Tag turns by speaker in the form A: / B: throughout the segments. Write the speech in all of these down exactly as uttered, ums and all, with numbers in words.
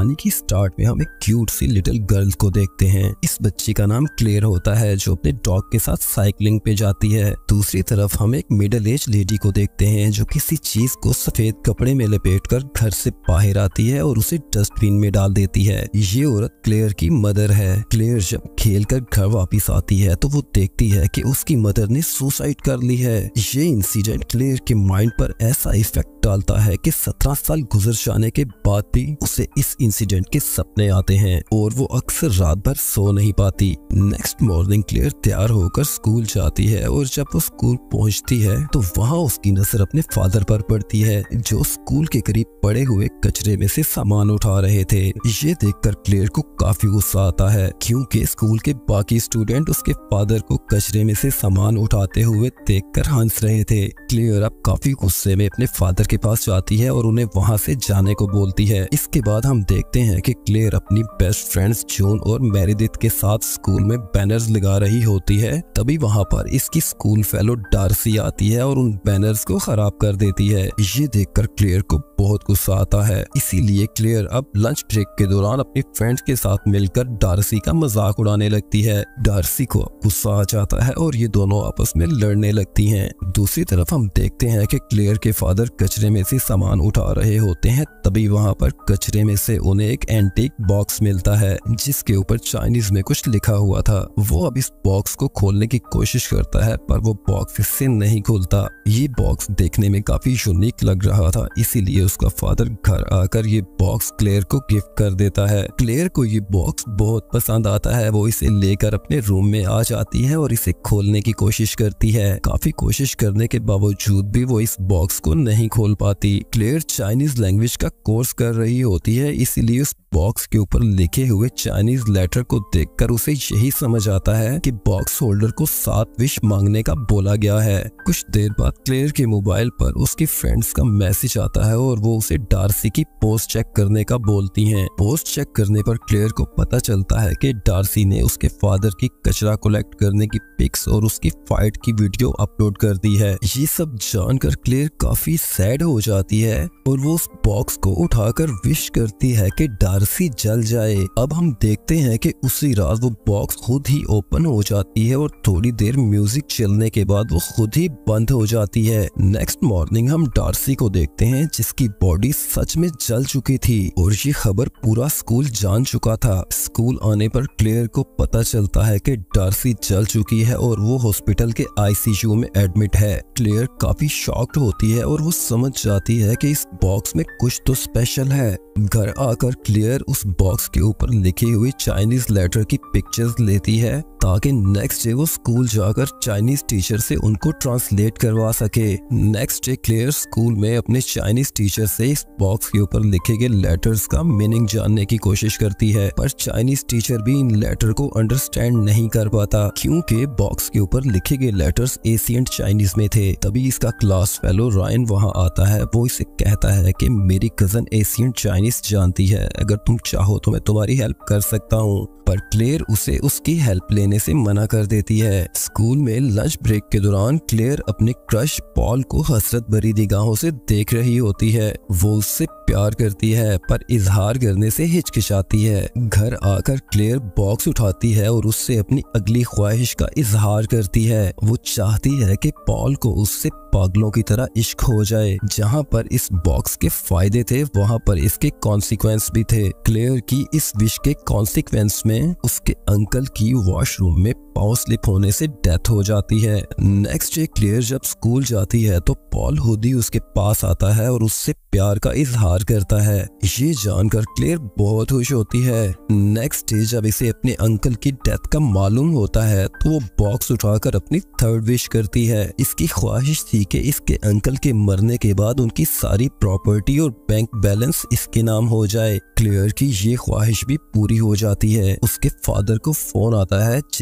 A: कहानी की स्टार्ट में हम एक क्यूट सी लिटिल गर्ल को देखते हैं। इस बच्ची का नाम क्लेयर होता है जो अपने डॉग के साथ साइकिलिंग पे जाती है। दूसरी तरफ हम एक मिडिल एज लेडी को देखते हैं जो किसी चीज को सफेद कपड़े में लपेटकर घर से बाहर आती है और उसे डस्टबिन में डाल देती है। ये औरत क्लेयर की मदर है। क्लेयर जब खेल कर घर वापिस आती है तो वो देखती है कि उसकी मदर ने सुसाइड कर ली है। ये इंसिडेंट क्लेयर के माइंड पर ऐसा इफेक्ट डालता है कि सत्रह साल गुजर जाने के बाद भी उसे इस इंसिडेंट के सपने आते हैं और वो अक्सर रात भर सो नहीं पाती। नेक्स्ट मॉर्निंग क्लेयर तैयार होकर स्कूल जाती है और जब वो स्कूल पहुंचती है तो वहाँ उसकी नजर अपने फादर पर पड़ती है जो स्कूल के करीब पड़े हुए कचरे में से सामान उठा रहे थे। ये देखकर क्लेयर को काफी गुस्सा आता है क्योंकि स्कूल के बाकी स्टूडेंट उसके फादर को कचरे में से सामान उठाते हुए देखकर हंस रहे थे। क्लेयर अब काफी गुस्से में अपने फादर के पास जाती है और उन्हें वहां से जाने को बोलती है। इसके बाद हम देखते हैं कि क्लेयर अपनी बेस्ट फ्रेंड्स जून और मेरिडिथ के साथ स्कूल में बैनर्स लगा रही होती है। तभी वहां पर इसकी स्कूल फेलो डार्सी आती है और उन बैनर्स को खराब कर देती है। ये देखकर क्लेयर को बहुत गुस्सा आता है, इसीलिए क्लेयर अब लंच ब्रेक के दौरान अपने फ्रेंड्स के साथ मिलकर डार्सी का मजाक उड़ाने लगती है। डार्सी को गुस्सा आ जाता है और ये दोनों आपस में लड़ने लगती हैं। दूसरी तरफ हम देखते हैं कि क्लेयर के फादर कचरे में से सामान उठा रहे होते हैं। तभी वहां पर कचरे में से उन्हें एक एंटीक बॉक्स मिलता है जिसके ऊपर चाइनीज में कुछ लिखा हुआ था। वो अब इस बॉक्स को खोलने की कोशिश करता है पर वो बॉक्स इससे नहीं खुलता। ये बॉक्स देखने में काफी यूनिक लग रहा था, इसीलिए उसका फादर घर आकर ये बॉक्स क्लेयर को गिफ्ट कर देता है। क्लेयर को ये बॉक्स बहुत पसंद आता है। वो इसे लेकर अपने रूम में आ जाती है और इसे खोलने की कोशिश करती है। काफी कोशिश करने के बावजूद भी वो इस बॉक्स को नहीं खोल पाती। क्लेयर चाइनीज लैंग्वेज का कोर्स कर रही होती है, इसीलिए उस बॉक्स के ऊपर लिखे हुए चाइनीज लेटर को देखकर उसे यही समझ आता है कि बॉक्स होल्डर को सात विश मांगने का बोला गया है। कुछ देर बाद क्लेयर के मोबाइल पर उसके फ्रेंड्स का मैसेज आता है और वो उसे डार्सी की पोस्ट चेक करने का बोलती हैं। पोस्ट चेक करने पर क्लेयर को पता चलता है कि डार्सी ने उसके फादर की कचरा कलेक्ट करने की पिक्स और उसकी फाइट की वीडियो अपलोड कर दी है। ये सब जानकर क्लेयर काफी सैड हो जाती है और वो उस बॉक्स को उठाकर विश करती है कि डार्सी जल जाए। अब हम देखते हैं कि उसी रात वो बॉक्स खुद ही ओपन हो जाती है और थोड़ी देर म्यूजिक चलने के बाद वो खुद ही बंद हो जाती है। नेक्स्ट मॉर्निंग हम डार्सी को देखते हैं जिसकी बॉडी सच में जल चुकी थी और ये खबर पूरा स्कूल जान चुका था। स्कूल आने पर क्लेयर को पता चलता है कि डार्सी जल चुकी है और वो हॉस्पिटल के आईसीयू में एडमिट है। क्लेयर काफी शॉक्ड होती है और वो समझ जाती है कि इस बॉक्स में कुछ तो स्पेशल है। घर आकर क्लेयर उस बॉक्स के ऊपर लिखी हुई चाइनीज लेटर की पिक्चर्स लेती है ताकि नेक्स्ट डे वो स्कूल जाकर चाइनीज टीचर से उनको ट्रांसलेट करवा सके। नेक्स्ट डे क्लेयर स्कूल में अपने चाइनीज टीचर से इस बॉक्स के ऊपर लिखे गए लेटर्स का मीनिंग जानने की कोशिश करती है, पर चाइनीज टीचर भी इन लेटर को अंडरस्टैंड नहीं कर पाता क्योंकि बॉक्स के ऊपर लिखे गए लेटर्स एशियंट चाइनीज में थे। तभी इसका क्लास फेलो रायन वहाँ आता है। वो इसे कहता है कि मेरी कजन एशियंट चाइनीज जानती है, अगर तुम चाहो तो मैं तुम्हारी हेल्प कर सकता हूँ, पर क्लेयर उसे उसकी हेल्प लेने से मना कर देती है। स्कूल में लंच ब्रेक के दौरान क्लेयर अपने क्रश पॉल को हसरत भरी निगाहों से देख रही होती है। वो उससे प्यार करती है पर इजहार करने से हिचकिचाती है। घर आकर क्लेयर बॉक्स उठाती है और उससे अपनी अगली ख्वाहिश का इजहार करती है। वो चाहती है कि पॉल को उससे पागलों की तरह इश्क हो जाए। जहाँ पर इस बॉक्स के फायदे थे वहाँ पर इसके कॉन्सिक्वेंस भी थे। क्लेयर की इस विश के कॉन्सिक्वेंस में उसके अंकल की वॉशरूम में पाँव स्लिप होने से डेथ हो जाती है। नेक्स्ट डे क्लेयर जब स्कूल जाती है तो पॉल खुद ही उसके पास आता है और उससे प्यार का इजहार करता है। ये जानकर क्लेयर बहुत खुश होती है। नेक्स्ट डे जब इसे अपने अंकल की डेथ का मालूम होता है तो वो बॉक्स उठाकर अपनी थर्ड विश करती है। इसकी ख्वाहिश थी कि इसके अंकल के मरने के बाद उनकी सारी प्रॉपर्टी और बैंक बैलेंस इसके नाम हो जाए। क्लेयर की ये ख्वाहिश भी पूरी हो जाती है। उसके फादर को फोन आता है जिसके बाद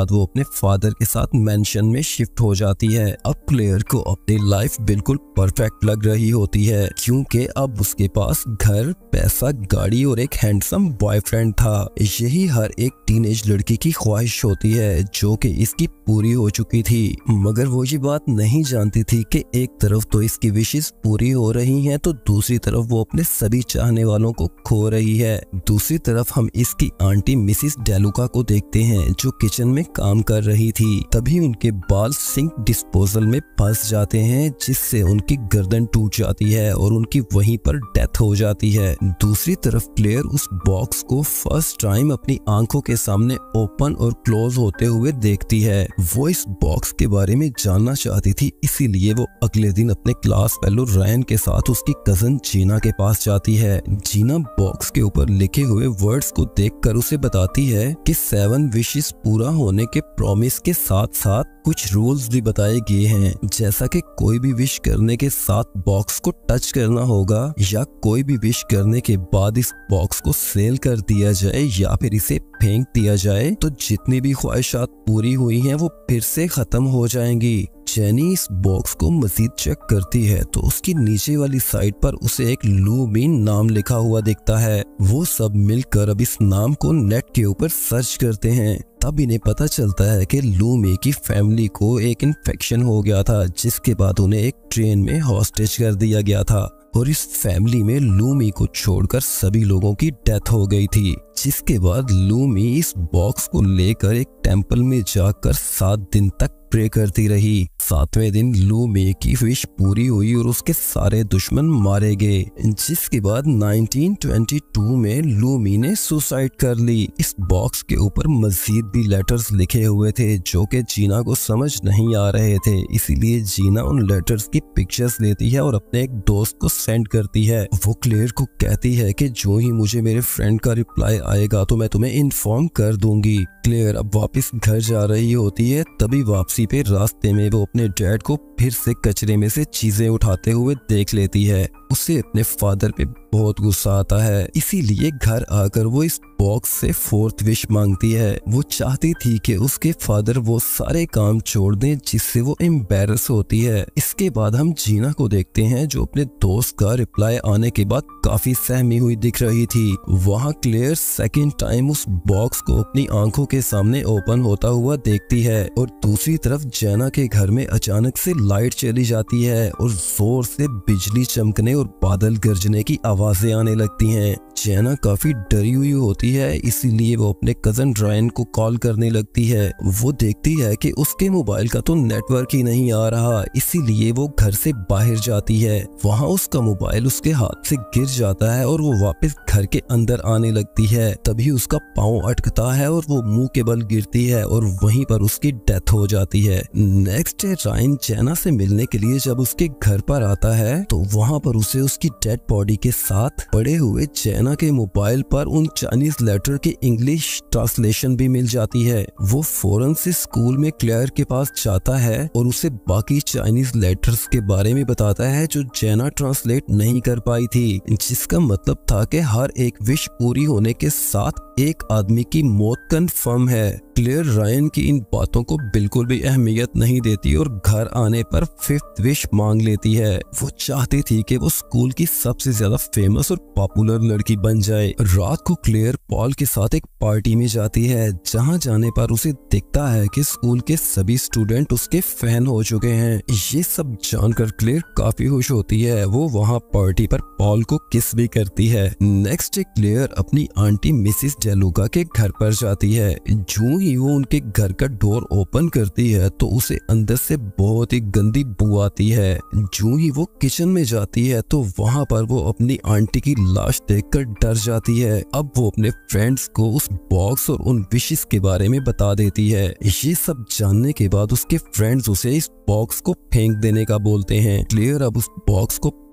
A: बाद वो अपने फादर के साथ मेंशन में शिफ्ट हो जाती है। अब क्लेयर को अपनी लाइफ बिल्कुल परफेक्ट लग रही होती है क्योंकि अब उसके पास घर, पैसा, गाड़ी और एक हैंडसम बॉयफ्रेंड था। यही हर एक टीनेज लड़की की ख्वाहिश होती है जो कि इसकी पूरी हो चुकी थी। मगर वो ये बात नहीं जानती थी कि एक तरफ तो इसकी विशेष पूरी हो रही हैं तो दूसरी तरफ वो अपने सभी चाहने वालों को खो रही है। दूसरी तरफ हम इसकी आंटी मिसिस डेलुका को देखते हैं जो किचन में काम कर रही थी। तभी उनके बाल सिंक डिस्पोजल में फंस जाते हैं जिससे उनकी गर्दन टूट जाती है और उनकी वहीं पर डेथ हो जाती है। दूसरी तरफ क्लेयर उस बॉक्स को फर्स्ट टाइम अपनी आंखों के सामने ओपन और क्लोज होते हुए देखती है। वो इस बॉक्स के बारे में जानना चाहती थी, इसीलिए वो अगले दिन अपने क्लास फेलो रायन के साथ उसकी कजन जीना के पास जाती है। जीना बॉक्स के ऊपर लिखे हुए वर्ड्स को देखकर उसे बताती है कि सेवन विशेस पूरा होने के प्रॉमिस के साथ साथ कुछ रूल्स भी बताए गए हैं, जैसा कि कोई भी विश करने के साथ बॉक्स को टच करना होगा या कोई भी विश करने के बाद इस बॉक्स को सेल कर दिया जाए या फिर इसे फेंक दिया जाए तो जितनी भी ख्वाहिशात पूरी हुई हैं वो फिर से खत्म हो जाएंगी। जेनी इस बॉक्स को मजीद चेक करती है तो उसकी नीचे वाली साइड पर उसे एक लूमीन नाम लिखा हुआ दिखता है। वो सब मिलकर अब इस नाम को नेट के ऊपर सर्च करते हैं। तब इन्हें पता चलता है कि लूमी की फैमिली को एक इन्फेक्शन हो गया था जिसके बाद उन्हें एक ट्रेन में हॉस्टेज कर दिया गया था और इस फैमिली में लूमी को छोड़कर सभी लोगों की डेथ हो गई थी। जिसके बाद लूमी इस बॉक्स को लेकर एक टेंपल में जाकर सात दिन तक प्रे करती रही। सातवें दिन लूमी की विश पूरी हुई और उसके सारे दुश्मन मारे गए। जिसके बाद नाइनटीन ट्वेंटी टू में लूमी ने सुसाइड कर ली। इस बॉक्स के ऊपर मजीद भी लेटर्स लिखे हुए थे जो कि जीना को समझ नहीं आ रहे थे, इसीलिए जीना उन लेटर्स की पिक्चर्स लेती है और अपने एक दोस्त को सेंड करती है। वो क्लेयर को कहती है कि जो ही मुझे मेरे फ्रेंड का रिप्लाई आएगा तो मैं तुम्हें इन्फॉर्म कर दूंगी। क्लेयर अब वापस घर जा रही होती है, तभी वापसी पे रास्ते में वो अपने डैड को फिर से कचरे में से चीजें उठाते हुए देख लेती है। उसे अपने फादर पे बहुत गुस्सा आता है, इसीलिए घर आकर वो इस बॉक्स से फोर्थ विश मांगती है। वो चाहती थी कि उसके फादर वो सारे काम छोड़ दें जिससे वो एम्बैरस होती है। इसके बाद हम जीना को देखते हैं जो अपने दोस्त का रिप्लाई आने के बाद काफी सहमी हुई दिख रही थी। वहाँ क्लेयर सेकेंड टाइम उस बॉक्स को अपनी आंखों के सामने ओपन होता हुआ देखती है और दूसरी तरफ जेना के घर में अचानक से लाइट चली जाती है और जोर से बिजली चमकने और बादल गरजने की आवाजें आने लगती हैं। जेना काफी डरी हुई होती है, इसीलिए वो अपने कजन रायन को कॉल करने लगती है। वो देखती है कि उसके मोबाइल का तो नेटवर्क ही नहीं आ रहा, इसीलिए वो घर से बाहर जाती है। वहाँ उसका मोबाइल उसके हाथ से गिर जाता है और वो वापस घर के अंदर आने लगती है। तभी उसका पाँव अटकता है और वो मुंह के बल गिरती है और वहीं पर उसकी डेथ हो जाती है। नेक्स्ट डे रायन जेना से मिलने के लिए जब उसके घर पर आता है तो वहाँ पर उसे उसकी डेड बॉडी के साथ पड़े हुए जेना के मोबाइल पर उन चाइनीज लेटर के इंग्लिश ट्रांसलेशन भी मिल जाती है। वो फौरन से स्कूल में क्लेयर के पास जाता है और उसे बाकी चाइनीज लेटर्स के बारे में बताता है जो जेना ट्रांसलेट नहीं कर पाई थी, जिसका मतलब था कि हर एक विश पूरी होने के साथ एक आदमी की मौत कंफर्म है। क्लेयर रायन की इन बातों को बिल्कुल भी अहमियत नहीं देती और घर आने पर फिफ्थ विश मांग लेती है। वो चाहती थी कि वो स्कूल की सबसे ज्यादा फेमस और पॉपुलर लड़की बन जाए। रात को क्लेयर पॉल के साथ एक पार्टी में जाती है, जहां जाने पर उसे दिखता है कि स्कूल के सभी स्टूडेंट उसके फैन हो चुके हैं। ये सब जानकर क्लेयर काफी खुश होती है। वो वहाँ पार्टी पर पॉल को किस भी करती है। नेक्स्ट डे क्लेयर अपनी आंटी मिसिस डेलुका के घर पर जाती है। जो ही वो उनके घर का डोर ओपन करती है तो उसे अंदर से बहुत ही गंदी बू आती है। जो ही वो किचन में जाती है तो वहाँ पर वो अपनी आंटी की लाश देखकर डर जाती है। अब वो अपने फ्रेंड्स को उस बॉक्स और उन विशेस के बारे में बता देती है। ये सब जानने के बाद उसके फ्रेंड्स उसे इस बॉक्स को फेंक देने का बोलते हैं। क्लेयर अब उस बॉक्स को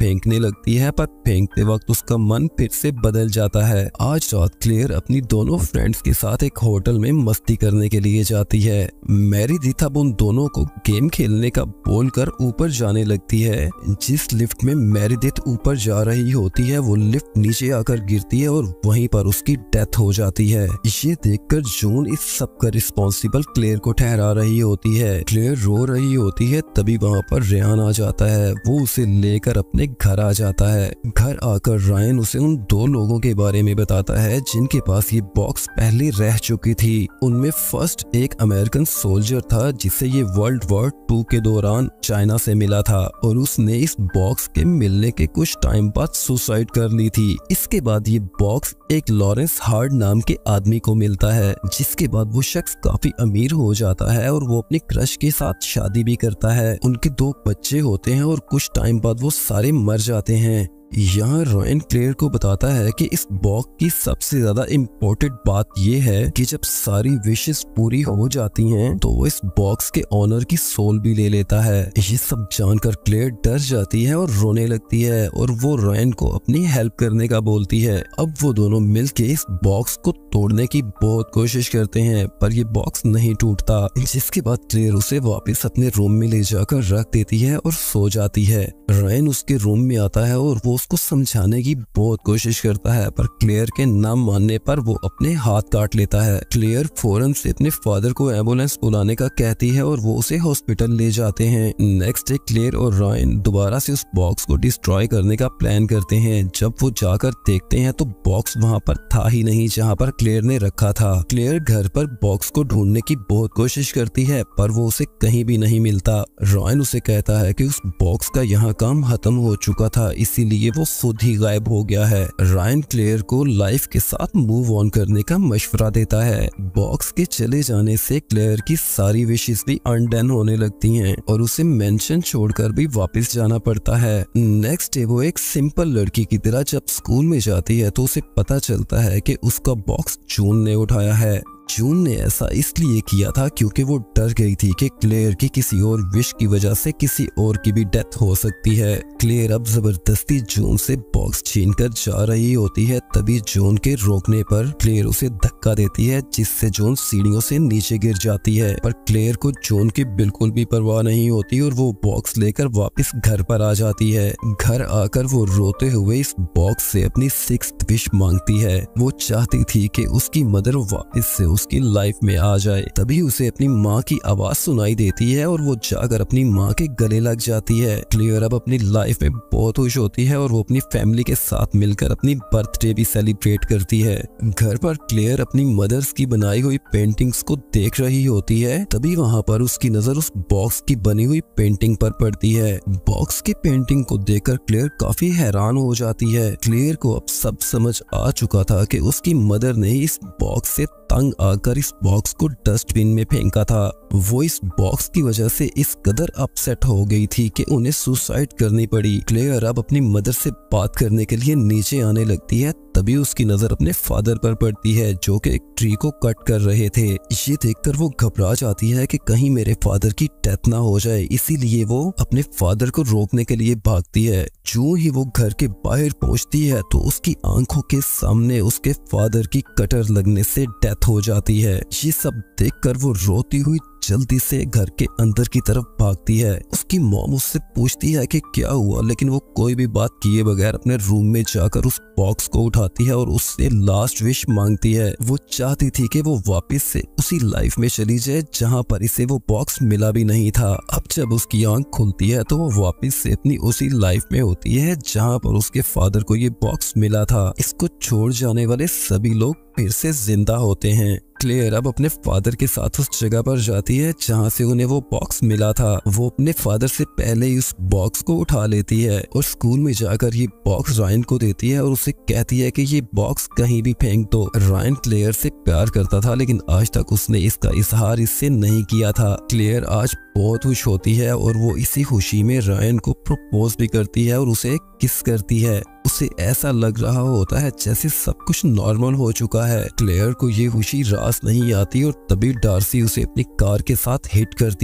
A: फेंकने लगती है, पर फेंकते वक्त उसका मन फिर से बदल जाता है। आज रात क्लेयर अपनी दोनों फ्रेंड्स के साथ एक होटल में मस्ती करने के लिए जाती है। मेरिडिथ अब उन दोनों को गेम खेलने का बोलकर ऊपर जाने लगती है। जिस लिफ्ट में मेरिडिथ ऊपर जा रही होती है वो लिफ्ट नीचे आकर गिरती है और वहीं पर उसकी डेथ हो जाती है। ये देखकर जून इस सब का रिस्पॉन्सिबल क्लेयर को ठहरा रही होती है। क्लेयर रो रही होती है, तभी वहाँ पर रेहान आ जाता है। वो उसे लेकर अपने घर आ जाता है। घर आकर रायन उसे उन दो लोगों के बारे में बताता है जिनके पास ये बॉक्स पहले रह चुकी थी। उनमें फर्स्ट एक अमेरिकन सोल्जर था जिसे ये वर्ल्ड वॉर टू के दौरान चाइना से मिला था और उसने इस बॉक्स के मिलने के कुछ टाइम बाद सुसाइड कर ली थी। इसके बाद ये बॉक्स एक लॉरेंस हार्ड नाम के आदमी को मिलता है, जिसके बाद वो शख्स काफी अमीर हो जाता है और वो अपने क्रश के साथ शादी भी करता है। उनके दो बच्चे होते हैं और कुछ टाइम बाद वो सारे मर जाते हैं। यहाँ रायन क्लेयर को बताता है कि इस बॉक्स की सबसे ज्यादा इम्पोर्टेंट बात यह है कि जब सारी विशेस पूरी हो जाती हैं तो वो इस बॉक्स के ऑनर की सोल भी ले लेता है। ये सब जानकर क्लेयर डर जाती है और रोने लगती है और वो रायन को अपनी हेल्प करने का बोलती है। अब वो दोनों मिलके इस बॉक्स को तोड़ने की बहुत कोशिश करते हैं, पर ये बॉक्स नहीं टूटता। जिसके बाद क्लेयर उसे वापस अपने रूम में ले जाकर रख देती है और सो जाती है। रायन उसके रूम में आता है और वो उसको समझाने की बहुत कोशिश करता है, पर क्लेयर के ना मानने पर वो अपने हाथ काट लेता है। क्लेयर फौरन से अपने फादर को एम्बुलेंस बुलाने का कहती है और वो उसे हॉस्पिटल ले जाते हैं। नेक्स्ट डे क्लेयर और रायन दोबारा से उस बॉक्स को डिस्ट्रॉय करने का प्लान करते हैं। जब वो जाकर देखते हैं तो बॉक्स वहाँ पर था ही नहीं जहाँ पर क्लेयर ने रखा था। क्लेयर घर पर बॉक्स को ढूंढने की बहुत कोशिश करती है, पर वो उसे कहीं भी नहीं मिलता। रायन उसे कहता है कि उस बॉक्स का यहाँ काम खत्म हो चुका था, इसीलिए वो खुद ही गायब हो गया है। रायन क्लेयर को लाइफ के साथ मूव ऑन करने का मशवरा देता है। बॉक्स के चले जाने से क्लेयर की सारी विशेस भी अनडन होने लगती हैं और उसे मेंशन छोड़कर भी वापस जाना पड़ता है। नेक्स्ट डे वो एक सिंपल लड़की की तरह जब स्कूल में जाती है तो उसे पता चलता है कि उसका बॉक्स जून ने उठाया है। जून ने ऐसा इसलिए किया था क्योंकि वो डर गई थी कि क्लेयर की किसी और विश की वजह से किसी और की भी डेथ हो सकती है। क्लेयर अब जबरदस्ती जून से बॉक्स छीनकर जा रही होती है, तभी जून के रोकने पर क्लेयर उसे धक्का देती है जिससे जून सीढ़ियों से नीचे गिर जाती है। पर क्लेयर को जून की बिल्कुल भी परवाह नहीं होती और वो बॉक्स लेकर वापस घर पर आ जाती है। घर आकर वो रोते हुए इस बॉक्स से अपनी सिक्स्थ विश मांगती है। वो चाहती थी कि उसकी मदर वापस से उसकी लाइफ में आ जाए। तभी उसे अपनी माँ की आवाज सुनाई देती है और वो जाकर अपनी माँ के गले लग जाती है। क्लेयर अब अपनी लाइफ में बहुत खुश होती है और वो अपनी फैमिली के साथ मिलकर अपनी बर्थडे भी सेलिब्रेट करती है। घर पर क्लेयर अपनी मदर्स की बनाई हुई पेंटिंग्स को देख रही होती है, तभी वहाँ पर उसकी नजर उस बॉक्स की बनी हुई पेंटिंग पर पड़ती है। बॉक्स की पेंटिंग को देखकर क्लेयर काफी हैरान हो जाती है। क्लेयर को अब सब समझ आ चुका था कि उसकी मदर ने इस बॉक्स से तंग आकर इस बॉक्स को डस्टबिन में फेंका था। वो इस बॉक्स की वजह से इस कदर अपसेट हो गई थी कि उन्हें सुसाइड करनी पड़ी। क्लेयर अब अपनी मदर से बात करने के लिए नीचे आने लगती है, तभी उसकी नजर अपने फादर पर पड़ती है जो कि एक ट्री को कट कर रहे थे। ये देखकर वो घबरा जाती है कि कहीं मेरे फादर की डेथ ना हो जाए, इसीलिए वो अपने फादर को रोकने के लिए भागती है। जो ही वो घर के बाहर पहुंचती है तो उसकी आंखों के सामने उसके फादर की कटर लगने से डेथ हो जाती है। ये सब देखकर वो रोती हुई जल्दी से घर के अंदर की तरफ भागती है। उसकी मॉम उससे पूछती है कि क्या हुआ, लेकिन वो कोई भी बात किए बगैर अपने रूम में जाकर उस बॉक्स को उठाती है और उससे लास्ट विश मांगती है। वो चाहती थी कि वो वापस से उसी लाइफ में चली जाए जहां पर इसे वो बॉक्स मिला भी नहीं था। अब जब उसकी आंख खुलती है तो वो वापस से अपनी उसी लाइफ में होती है जहां पर उसके फादर को ये बॉक्स मिला था। इसको छोड़ जाने वाले सभी लोग फिर से जिंदा होते हैं। क्लेयर अब अपने फादर के साथ उस जगह पर जाती है जहां से उन्हें वो बॉक्स मिला था। वो अपने फादर से पहले ही उस बॉक्स को उठा लेती है और स्कूल में जाकर ये बॉक्स रायन को देती है और उसे कहती है कि ये बॉक्स कहीं भी फेंक दो। रायन क्लेयर से प्यार करता था, लेकिन आज तक उसने इसका इजहार इससे नहीं किया था। क्लेयर आज बहुत खुश होती है और वो इसी खुशी में रायन को प्रपोज भी करती है और उसे किस करती है। उसे ऐसा लग रहा होता है जैसे सब कुछ नॉर्मल हो चुका है। क्लेयर को ये खुशी रास नहीं आती और तभी डार्सी उसे अपनी कार के साथ हिट करती है।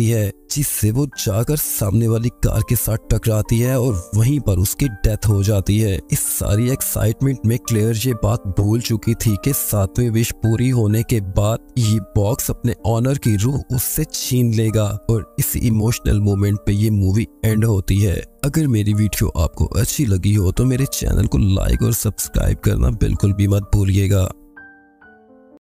A: जिससे वो जाकर सामने वाली कार के साथ टकराती है और वहीं पर उसकी डेथ हो जाती है। इस सारी एक्साइटमेंट में क्लेयर ये बात भूल चुकी थी कि सातवीं विश पूरी होने के बाद ये बॉक्स अपने ऑनर की रूह उससे छीन लेगा और इस इमोशनल मोमेंट पे ये मूवी एंड होती है। अगर मेरी वीडियो आपको अच्छी लगी हो तो मेरे चैनल को लाइक और सब्सक्राइब करना बिल्कुल भी मत भूलिएगा।